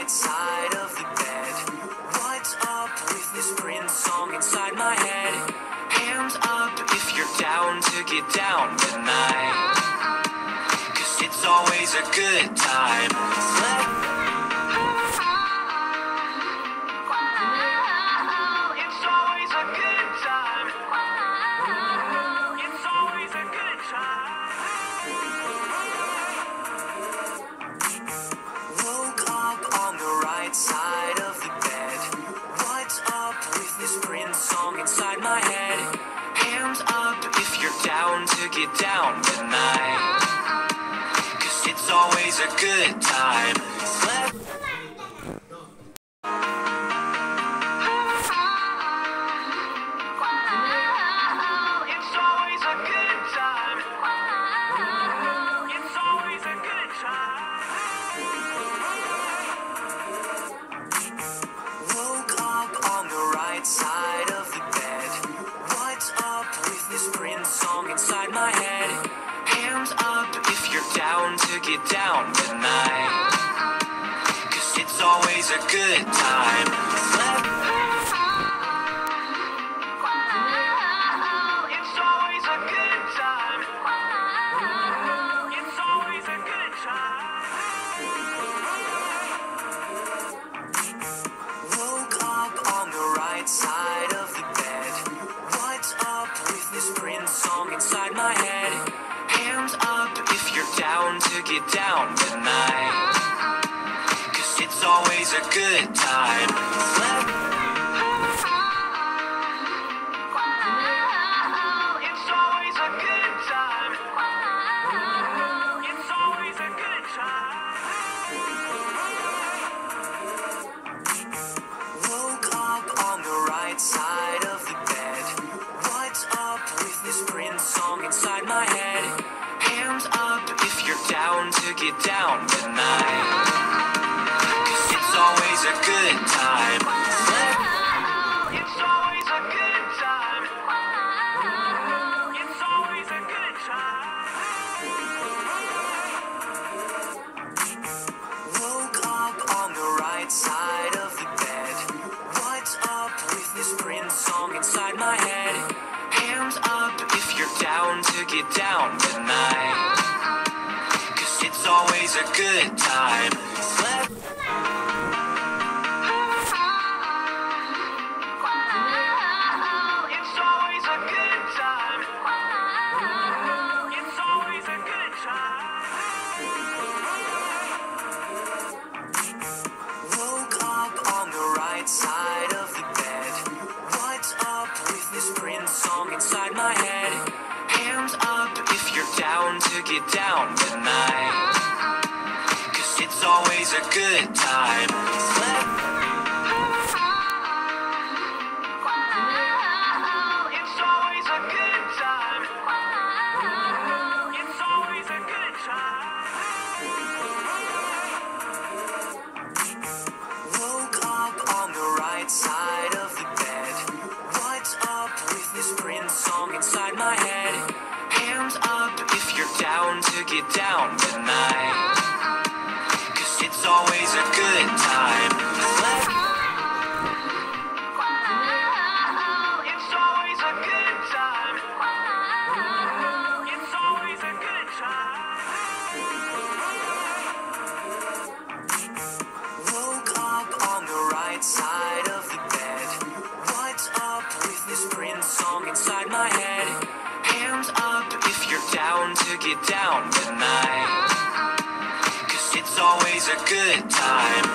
right side of the bed. What's up with this Prince song inside my head? Hands up if you're down to get down tonight, 'cause it's always a good time. It's always a good time. It's always a good time. Woke up on the right side of the bed. What's up with this Prince song inside my head? Hands up if you're down to get down tonight, 'cause it's always a good time. It's always a good time. It's always a good time. Woke up on the right side of the bed. What's up with this Prince song inside my head? Hands up if you're down to get down tonight, 'cause it's always a good time. It's always a good time. It's always a good time. Woke up on the right side of the bed. What's up with this Prince song inside my head? Hands up if you're down to get down tonight, 'cause it's always a good time. It's always a good time. It's always a good time. Woke up on the right side of the bed. What's up with this Prince song inside my head? Hands up if you're down to get down tonight, 'cause it's always a good time. It's always a good time. It's always a good time. Woke up on the right side of the bed. What's up with this Prince song inside my head? Hands up if you're down to get down tonight, 'cause it's always a good time. It's always a good time. It's always a good time. Woke up on the right side of the bed. What's up with this Prince song inside my head? Hands up if you're down to get down tonight, 'cause it's always a good time. It's always a good time. It's always a good time. Woke up on the right side of the bed. What's up with this Prince song inside my head? Hands up if you're down to get down tonight, 'cause it's always a good time. It's always a good time. It's always a good time. Woke up on the right side of the bed. What's up with this Prince song inside my head? Hands up if you're down to get down tonight, 'cause it's always a good time.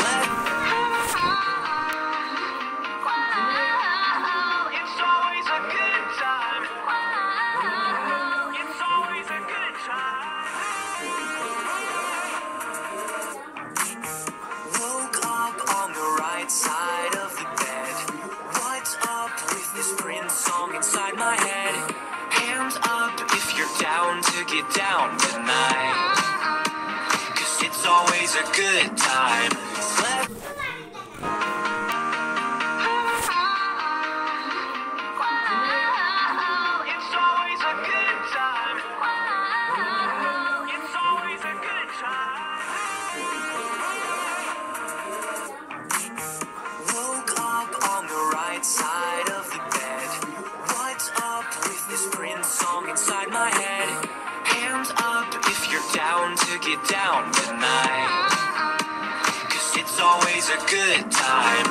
It's always a good time. It's always a good time. Woke up on the right side of the bed. What's up with this Prince song inside my head? Hands up if you're down to get down tonight, 'cause it's always a good time. It's always a good time. It's always a good time. down tonight. 'Cause it's always a good time.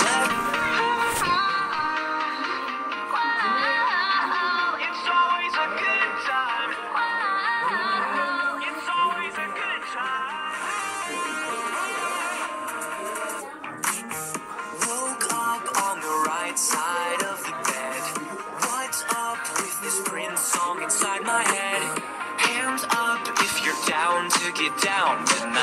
It's always a good time. It's always a good time. Woke up on the right side of the bed. What's up with this Prince song inside my head? Hands up if you're down to get down tonight.